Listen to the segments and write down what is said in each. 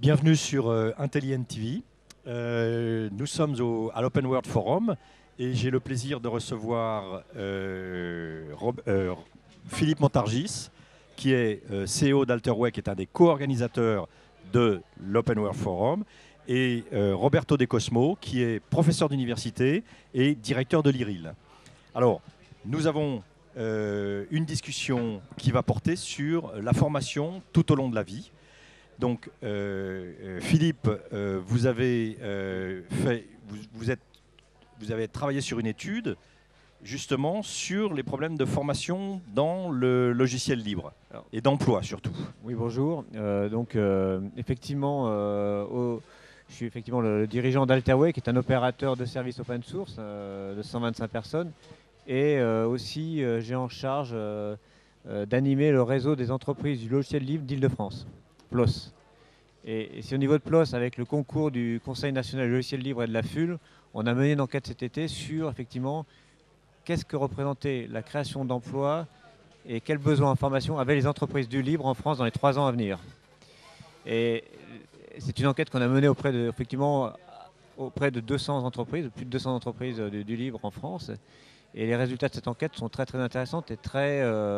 Bienvenue sur Intelligent TV. Nous sommes à l'Open World Forum et j'ai le plaisir de recevoir Philippe Montargis, qui est CEO d'Alterway, qui est un des co-organisateurs de l'Open World Forum, et Roberto De Cosmo, qui est professeur d'université et directeur de l'IRIL. Alors, nous avons une discussion qui va porter sur la formation tout au long de la vie. Donc, Philippe, vous avez travaillé sur une étude justement sur les problèmes de formation dans le logiciel libre et d'emploi surtout. Oui, bonjour. Effectivement, je suis effectivement le dirigeant d'Alterway, qui est un opérateur de services open source de 125 personnes. Et aussi, j'ai en charge d'animer le réseau des entreprises du logiciel libre d'Île-de-France, PLOS. Et c'est au niveau de PLOS, avec le concours du Conseil national du logiciel libre et de la FUL, on a mené une enquête cet été sur, effectivement, qu'est-ce que représentait la création d'emplois et quels besoins en formation avaient les entreprises du libre en France dans les 3 ans à venir. Et c'est une enquête qu'on a menée auprès de 200 entreprises, plus de 200 entreprises du libre en France. Et les résultats de cette enquête sont très très intéressants et très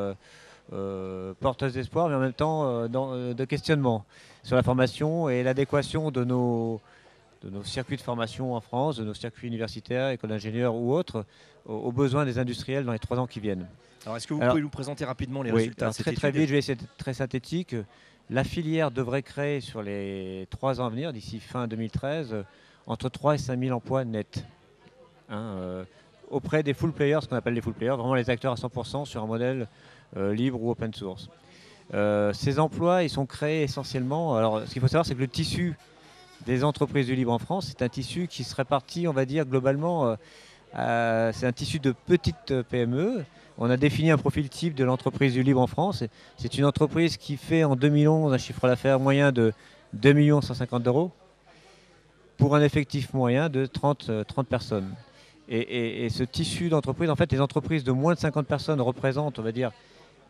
porteuses d'espoir, mais en même temps de questionnement sur la formation et l'adéquation de nos circuits de formation en France, de nos circuits universitaires, écoles d'ingénieurs ou autres, aux besoins des industriels dans les 3 ans qui viennent. Alors, est-ce que vous pouvez nous présenter rapidement les résultats de cette étude ? Très vite, je vais essayer d'être très synthétique. La filière devrait créer sur les 3 ans à venir, d'ici fin 2013, entre 3 et 5 000 emplois nets. Auprès des full players, ce qu'on appelle les full players, vraiment les acteurs à 100% sur un modèle libre ou open source. Ces emplois, ils sont créés essentiellement... Alors, ce qu'il faut savoir, c'est que le tissu des entreprises du libre en France, c'est un tissu qui se répartit, on va dire, globalement, c'est un tissu de petites PME. On a défini un profil type de l'entreprise du libre en France. C'est une entreprise qui fait en 2011 un chiffre d'affaires moyen de 2 150 000 € pour un effectif moyen de 30 personnes. Et ce tissu d'entreprise, en fait, les entreprises de moins de 50 personnes représentent, on va dire,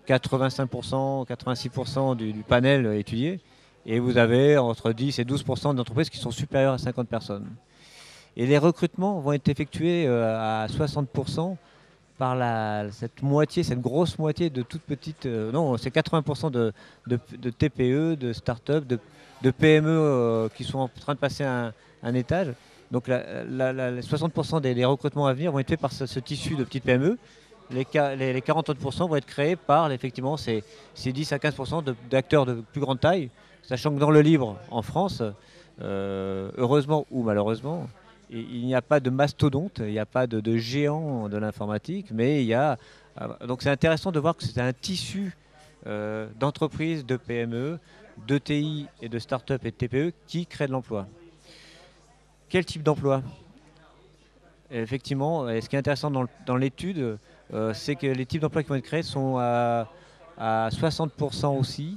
85%, 86% du panel étudié. Et vous avez entre 10 et 12% d'entreprises qui sont supérieures à 50 personnes. Et les recrutements vont être effectués à 60% par cette grosse moitié de toutes petites... non, c'est 80% de TPE, de start-up, de PME qui sont en train de passer un étage. Donc 60% des recrutements à venir vont être faits par ce tissu de petites PME. Les 40 autres % vont être créés par effectivement ces 10 à 15% d'acteurs de plus grande taille, sachant que dans le libre en France, heureusement ou malheureusement, il n'y a pas de mastodonte, il n'y a pas de géant de l'informatique, mais il y a... Donc c'est intéressant de voir que c'est un tissu d'entreprises, de PME, de TI et de start-up et de TPE qui créent de l'emploi. Quel type d'emploi ? Effectivement, ce qui est intéressant dans l'étude, c'est que les types d'emplois qui vont être créés sont à 60% aussi,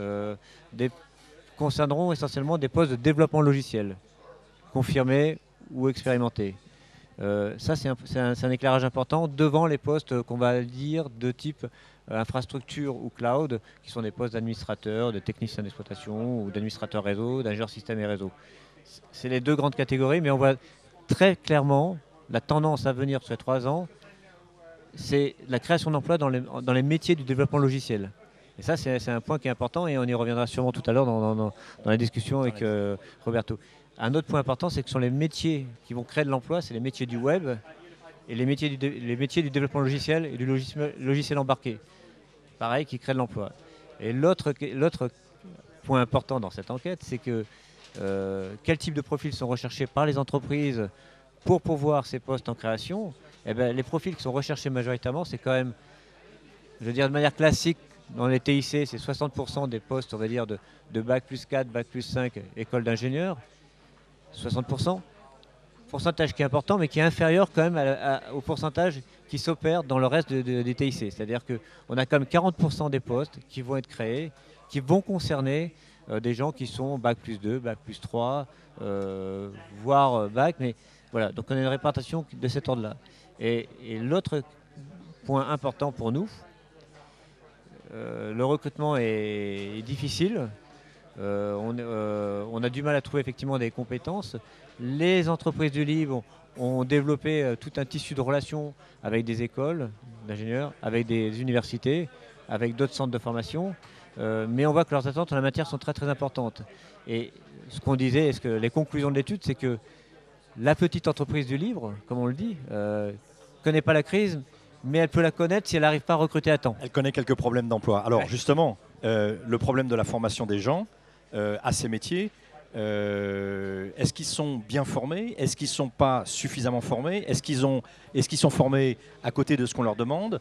concerneront essentiellement des postes de développement logiciel, confirmés ou expérimentés. Ça, c'est un éclairage important devant les postes qu'on va dire de type infrastructure ou cloud, qui sont des postes d'administrateur, de technicien d'exploitation ou d'administrateur réseau, d'ingénieur système et réseau. C'est les 2 grandes catégories, mais on voit très clairement la tendance à venir sur ces 3 ans, c'est la création d'emplois dans les métiers du développement logiciel. Et ça, c'est un point qui est important et on y reviendra sûrement tout à l'heure dans la discussion avec Roberto. Un autre point important, c'est que ce sont les métiers qui vont créer de l'emploi, c'est les métiers du web et les métiers du développement logiciel et du logiciel embarqué. Pareil, qui créent de l'emploi. Et l'autre point important dans cette enquête, c'est que quel type de profils sont recherchés par les entreprises pour pourvoir ces postes en création. Eh bien, les profils qui sont recherchés majoritairement, c'est quand même, je veux dire de manière classique, dans les TIC, c'est 60% des postes, on va dire, de Bac plus 4, Bac plus 5, école d'ingénieur. 60%. Pourcentage qui est important, mais qui est inférieur quand même au pourcentage qui s'opère dans le reste des TIC. C'est-à-dire qu'on a quand même 40% des postes qui vont être créés, qui vont concerner des gens qui sont Bac plus 2, Bac plus 3, voire Bac, mais voilà, donc on a une répartition de cet ordre-là. Et l'autre point important pour nous, le recrutement est difficile. On a du mal à trouver effectivement des compétences. Les entreprises du livre ont développé tout un tissu de relations avec des écoles d'ingénieurs, avec des universités, avec d'autres centres de formation. Mais on voit que leurs attentes en la matière sont très très importantes. Et ce qu'on disait, les conclusions de l'étude, c'est que la petite entreprise du livre, comme on le dit, connaît pas la crise, mais elle peut la connaître si elle n'arrive pas à recruter à temps. Elle connaît quelques problèmes d'emploi. Alors justement, le problème de la formation des gens à ces métiers, est-ce qu'ils sont bien formés? Est-ce qu'ils ne sont pas suffisamment formés? Est-ce qu'ils sont formés à côté de ce qu'on leur demande?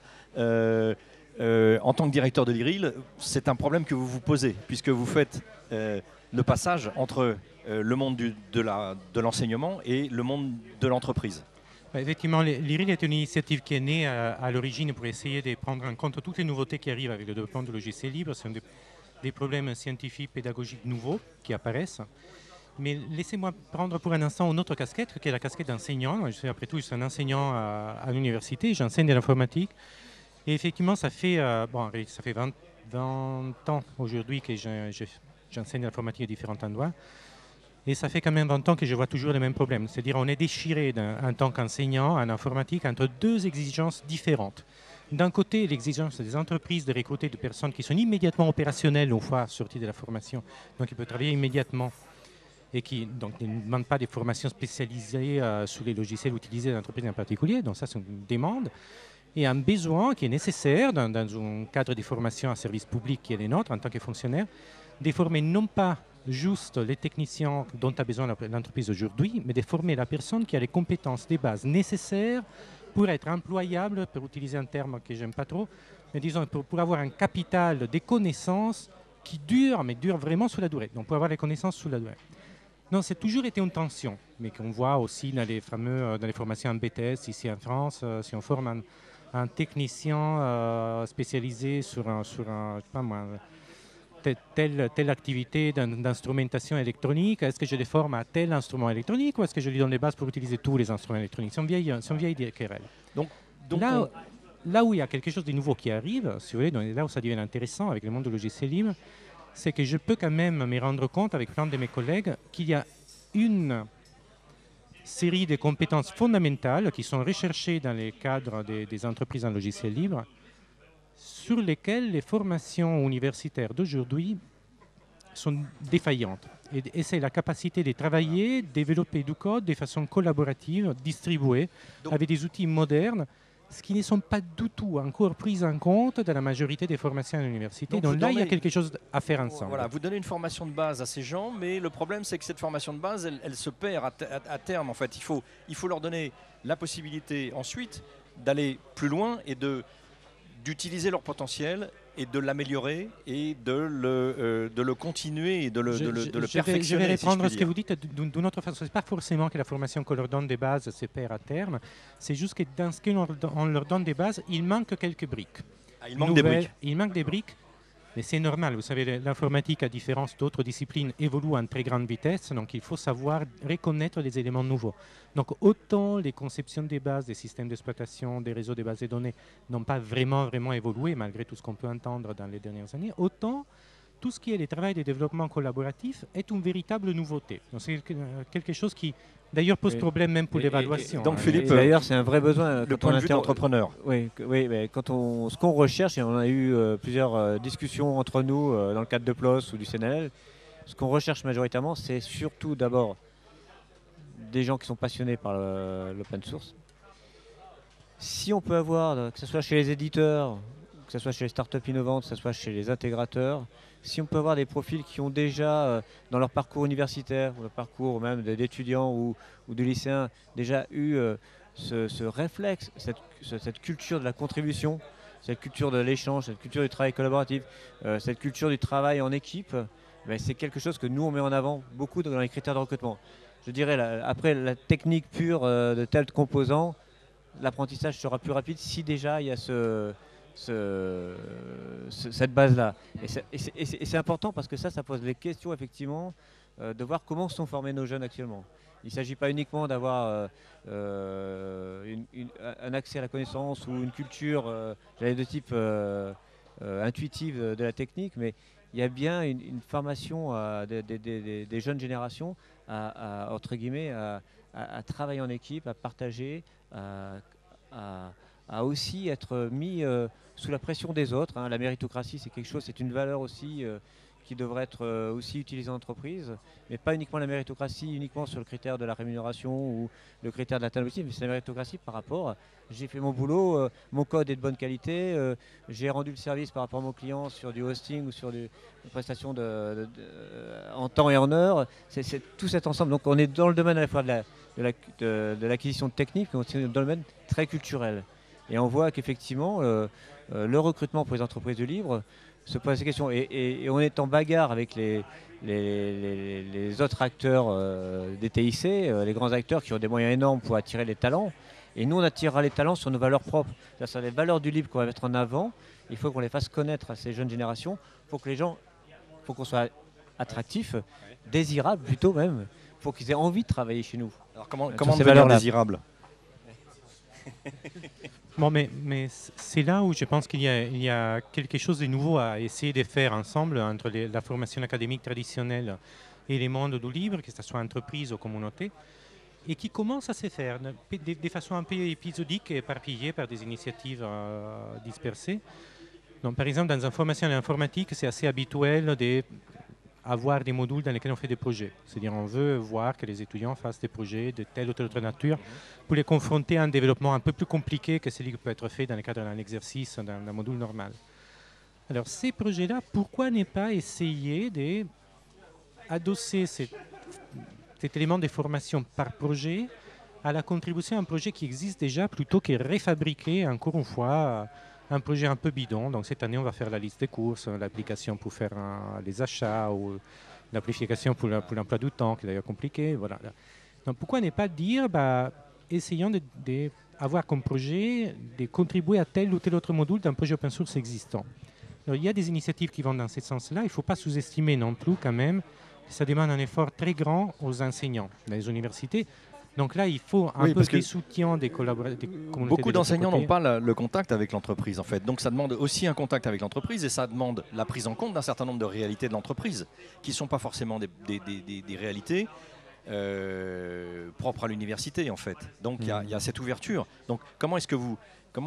En tant que directeur de l'IRIL, c'est un problème que vous vous posez, puisque vous faites le passage entre le monde de l'enseignement et le monde de l'entreprise. Effectivement, l'IRIL est une initiative qui est née à l'origine pour essayer de prendre en compte toutes les nouveautés qui arrivent avec le développement de logiciels libres. Ce sont des problèmes scientifiques, pédagogiques nouveaux qui apparaissent. Mais laissez-moi prendre pour un instant une autre casquette, qui est la casquette d'enseignant. Après tout, je suis un enseignant à l'université, j'enseigne de l'informatique. Et effectivement, ça fait 20 ans aujourd'hui que j'enseigne l'informatique à différents endroits. Et ça fait quand même 20 ans que je vois toujours les mêmes problèmes. C'est-à-dire on est déchiré en tant qu'enseignant en informatique entre deux exigences différentes. D'un côté, l'exigence des entreprises de recruter des personnes qui sont immédiatement opérationnelles une fois sorties de la formation, donc ils peuvent travailler immédiatement et qui donc, ne demandent pas des formations spécialisées sur les logiciels utilisés dans l'entreprise en particulier. Donc ça, c'est une demande. Et un besoin qui est nécessaire dans un cadre de formation à service public qui est le nôtre en tant que fonctionnaire, de former non pas juste les techniciens dont a besoin l'entreprise aujourd'hui, mais de former la personne qui a les compétences de base nécessaires pour être employable, pour utiliser un terme que j'aime pas trop, mais disons pour avoir un capital des connaissances qui dure, mais dure vraiment sur la durée. Donc pour avoir les connaissances sur la durée. Non, c'est toujours été une tension, mais qu'on voit aussi dans les formations en BTS ici en France, si on forme un technicien spécialisé sur je sais pas moi, telle activité d'instrumentation électronique, est-ce que je les forme à tel instrument électronique ou est-ce que je lui donne les bases pour utiliser tous les instruments électroniques? C'est une vieille querelle. Donc là où il y a quelque chose de nouveau qui arrive, si vous voulez, donc là où ça devient intéressant avec le monde du logiciel libre, c'est que je peux quand même me rendre compte avec plein de mes collègues qu'il y a une série de compétences fondamentales qui sont recherchées dans les cadres des entreprises en logiciel libre, sur lesquelles les formations universitaires d'aujourd'hui sont défaillantes. Et c'est la capacité de travailler, développer du code de façon collaborative, distribuée, avec des outils modernes, ce qui ne sont pas du tout encore pris en compte dans la majorité des formations à l'université. Donc là, il y a quelque chose à faire ensemble. Voilà, vous donnez une formation de base à ces gens, mais le problème, c'est que cette formation de base, elle se perd à terme. En fait, il faut leur donner la possibilité ensuite d'aller plus loin et d'utiliser leur potentiel et de l'améliorer et de le continuer et de le perfectionner. Je vais reprendre ce que vous dites d'une autre façon. Ce n'est pas forcément que la formation qu'on leur donne des bases se perd à terme. C'est juste que dans ce qu'on leur donne des bases, il manque quelques briques. Il manque des briques. Il manque des briques. Mais c'est normal, vous savez, l'informatique, à différence d'autres disciplines, évolue en très grande vitesse, donc il faut savoir reconnaître les éléments nouveaux. Donc autant les conceptions des bases, des systèmes d'exploitation, des réseaux de bases de données n'ont pas vraiment évolué, malgré tout ce qu'on peut entendre dans les dernières années, autant tout ce qui est le travail de développement collaboratif est une véritable nouveauté. Donc c'est quelque chose qui, d'ailleurs, pose problème même pour l'évaluation. Donc Philippe, d'ailleurs, c'est un vrai besoin. Le point de vue d'entrepreneur. Oui, mais ce qu'on recherche, et on a eu plusieurs discussions entre nous dans le cadre de PLOS ou du CNL, ce qu'on recherche majoritairement, c'est surtout d'abord des gens qui sont passionnés par l'open source. Si on peut avoir, que ce soit chez les éditeurs, que ce soit chez les startups innovantes, que ce soit chez les intégrateurs, si on peut avoir des profils qui ont déjà, dans leur parcours universitaire, ou le parcours même d'étudiants ou de lycéens, déjà eu ce réflexe, cette culture de la contribution, cette culture de l'échange, cette culture du travail collaboratif, cette culture du travail en équipe, ben c'est quelque chose que nous on met en avant beaucoup dans les critères de recrutement. Je dirais, après la technique pure de tel composant, l'apprentissage sera plus rapide si déjà il y a cette base-là. Et c'est important parce que ça pose des questions effectivement de voir comment sont formés nos jeunes actuellement. Il ne s'agit pas uniquement d'avoir un accès à la connaissance ou une culture de type intuitive de la technique, mais il y a bien une formation des jeunes générations entre guillemets, à travailler en équipe, à partager, à aussi être mis sous la pression des autres. Hein. La méritocratie, c'est quelque chose, c'est une valeur aussi qui devrait être aussi utilisée en entreprise, mais pas uniquement la méritocratie, uniquement sur le critère de la rémunération ou le critère de la technologie, mais c'est la méritocratie par rapport, j'ai fait mon boulot, mon code est de bonne qualité, j'ai rendu le service par rapport à mon client sur du hosting ou sur une prestation en temps et en heure, c'est tout cet ensemble. Donc on est dans le domaine à la fois de l'acquisition de technique, mais aussi dans le domaine très culturel. Et on voit qu'effectivement, le recrutement pour les entreprises du livre se pose ces questions. Et on est en bagarre avec les autres acteurs des TIC, les grands acteurs qui ont des moyens énormes pour attirer les talents. Et nous, on attirera les talents sur nos valeurs propres. C'est-à-dire sur les valeurs du livre qu'on va mettre en avant. Il faut qu'on les fasse connaître à ces jeunes générations pour que les gens, faut qu'on soit attractif, désirable plutôt même, pour qu'ils aient envie de travailler chez nous. Alors comment devenir désirable? Bon, mais c'est là où je pense qu'il y a quelque chose de nouveau à essayer de faire ensemble entre la formation académique traditionnelle et les mondes du livre, que ce soit entreprise ou communauté, et qui commence à se faire de façon un peu épisodique et éparpillée par des initiatives dispersées. Donc, par exemple, dans une formation en informatique, c'est assez habituel d'avoir des modules dans lesquels on fait des projets. C'est-à-dire on veut voir que les étudiants fassent des projets de telle ou telle autre nature pour les confronter à un développement un peu plus compliqué que celui qui peut être fait dans le cadre d'un exercice, d'un module normal. Alors ces projets-là, pourquoi ne pas essayer d'adosser cet élément de formation par projet à la contribution à un projet qui existe déjà plutôt que réfabriquer, encore une fois, un projet un peu bidon. Donc cette année, on va faire la liste des courses, l'application pour faire les achats ou l'application pour l'emploi du temps, qui est d'ailleurs compliqué. Voilà. Donc pourquoi ne pas dire, essayons d'avoir comme projet de contribuer à tel ou tel autre module d'un projet open source existant. Alors, il y a des initiatives qui vont dans ce sens-là. Il ne faut pas sous-estimer non plus quand même. Ça demande un effort très grand aux enseignants dans les universités. Donc là, il faut un peu de soutien des collaborateurs. Beaucoup d'enseignants n'ont pas le contact avec l'entreprise, en fait. Donc ça demande aussi un contact avec l'entreprise et ça demande la prise en compte d'un certain nombre de réalités de l'entreprise, qui ne sont pas forcément des réalités propres à l'université, en fait. Donc il y a cette ouverture. Donc comment est-ce que vous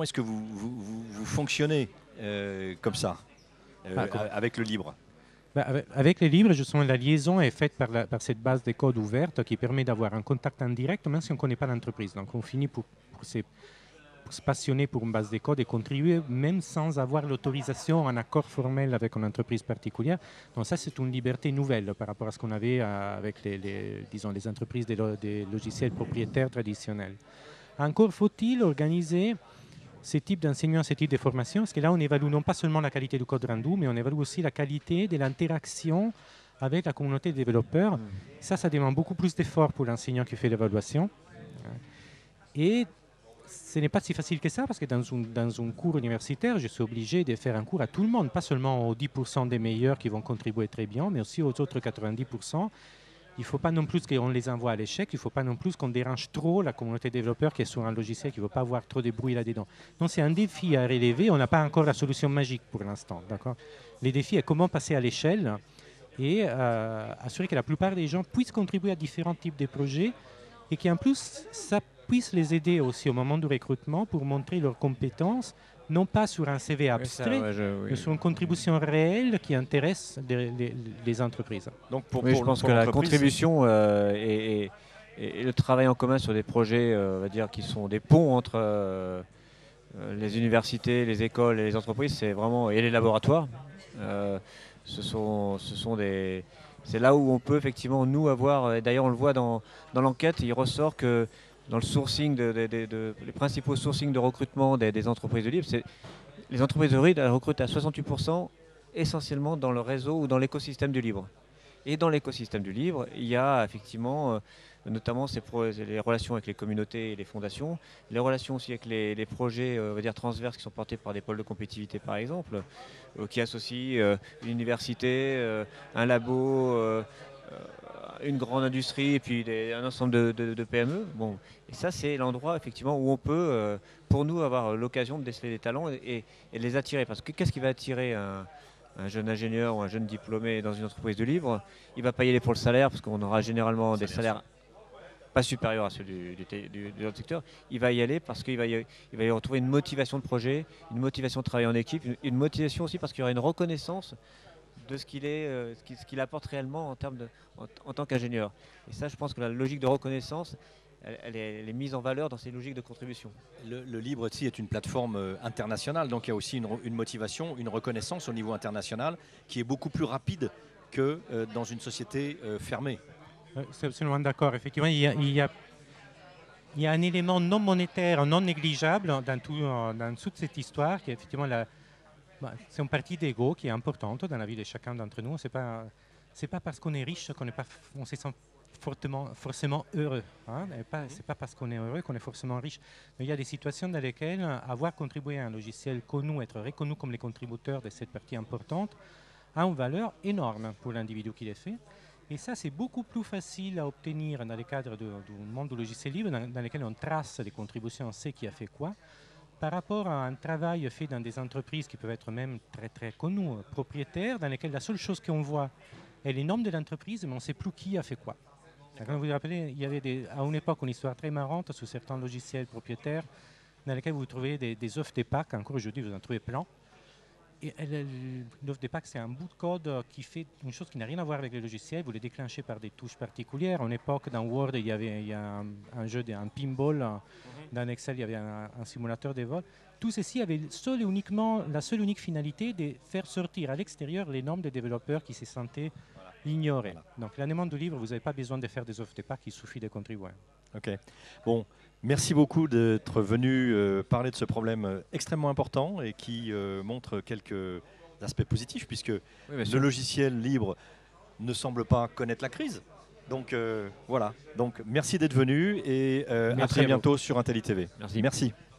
fonctionnez comme ça, avec le libre? Avec les livres, justement, la liaison est faite par cette base de code ouverte qui permet d'avoir un contact en direct, même si on ne connaît pas l'entreprise. Donc, on finit pour se passionner pour une base de code et contribuer, même sans avoir l'autorisation, un accord formel avec une entreprise particulière. Donc, ça, c'est une liberté nouvelle par rapport à ce qu'on avait avec les entreprises des logiciels propriétaires traditionnels. Encore faut-il organiser ce type d'enseignement, ce type de formation, parce que là, on évalue non pas seulement la qualité du code rendu, mais on évalue aussi la qualité de l'interaction avec la communauté des développeurs. Ça demande beaucoup plus d'efforts pour l'enseignant qui fait l'évaluation. Et ce n'est pas si facile que ça, parce que dans un cours universitaire, je suis obligé de faire un cours à tout le monde, pas seulement aux 10% des meilleurs qui vont contribuer très bien, mais aussi aux autres 90%. Il ne faut pas non plus qu'on les envoie à l'échec, il ne faut pas non plus qu'on dérange trop la communauté développeur qui est sur un logiciel qui ne veut pas avoir trop de bruit là-dedans. Donc c'est un défi à relever, on n'a pas encore la solution magique pour l'instant. Les défis est comment passer à l'échelle et assurer que la plupart des gens puissent contribuer à différents types de projets et qu'en plus ça puisse les aider aussi au moment du recrutement pour montrer leurs compétences, non pas sur un CV abstrait, mais sur une contribution réelle qui intéresse les entreprises. Donc je pense que la contribution et le travail en commun sur des projets on va dire, qui sont des ponts entre les universités, les écoles et les entreprises, c'est vraiment, et les laboratoires, c'est là où on peut effectivement nous avoir, et d'ailleurs on le voit dans l'enquête, il ressort que dans le sourcing, les principaux sourcing de recrutement des entreprises de livre, les entreprises de livre recrutent à 68% essentiellement dans le réseau ou dans l'écosystème du livre. Et dans l'écosystème du livre, il y a effectivement notamment les relations avec les communautés et les fondations, les relations aussi avec les projets on va dire, transverses qui sont portés par des pôles de compétitivité par exemple, qui associent une université, un labo, une grande industrie et puis un ensemble de PME. Bon, et ça, c'est l'endroit effectivement où on peut, pour nous, avoir l'occasion de déceler des talents et les attirer. Parce que qu'est-ce qui va attirer un jeune ingénieur ou un jeune diplômé dans une entreprise de libre, il ne va pas y aller pour le salaire, parce qu'on aura généralement des salaires pas supérieurs à ceux de l'autre secteur. Il va y aller parce qu'il va y retrouver une motivation de projet, une motivation de travailler en équipe, une motivation aussi parce qu'il y aura une reconnaissance de ce qu'il apporte réellement en tant qu'ingénieur. Et ça, je pense que la logique de reconnaissance, elle est mise en valeur dans ces logiques de contribution. Le Libre aussi est une plateforme internationale, donc il y a aussi une motivation, une reconnaissance au niveau international qui est beaucoup plus rapide que dans une société fermée. C'est absolument d'accord. Effectivement, il y a un élément non monétaire, non négligeable dans toute cette histoire, qui est effectivement c'est une partie d'ego qui est importante dans la vie de chacun d'entre nous. C'est pas parce qu'on est riche on se sent forcément heureux. Hein? C'est pas parce qu'on est heureux qu'on est forcément riche. Mais il y a des situations dans lesquelles avoir contribué à un logiciel connu, être reconnu comme les contributeurs de cette partie importante, a une valeur énorme pour l'individu qui le fait. Et ça, c'est beaucoup plus facile à obtenir dans le cadre du monde du logiciel libre, dans lequel on trace les contributions, on sait qui a fait quoi, par rapport à un travail fait dans des entreprises qui peuvent être même très très connues, propriétaires, dans lesquelles la seule chose qu'on voit est les noms de l'entreprise, mais on ne sait plus qui a fait quoi. Quand vous vous rappelez, il y avait à une époque une histoire très marrante sur certains logiciels propriétaires, dans lesquels vous trouvez des offres de Pâques, encore aujourd'hui vous en trouvez plein. Et l'offre de Pâques, c'est un bout de code qui fait une chose qui n'a rien à voir avec le logiciel. Vous le déclenchez par des touches particulières. En époque, dans Word, il y a un jeu, un pinball. Dans Excel, il y avait un simulateur de vol. Tout ceci avait la seule unique finalité de faire sortir à l'extérieur les noms des développeurs qui se sentaient ignorés. Voilà. Donc, l'annement du livre, vous n'avez pas besoin de faire des offres de Pâques, il suffit de contribuer. Ok. Bon. Merci beaucoup d'être venu parler de ce problème extrêmement important et qui montre quelques aspects positifs puisque le logiciel libre ne semble pas connaître la crise. Donc voilà. Donc merci d'être venu et à très bientôt sur IntelliTV. Merci. Merci.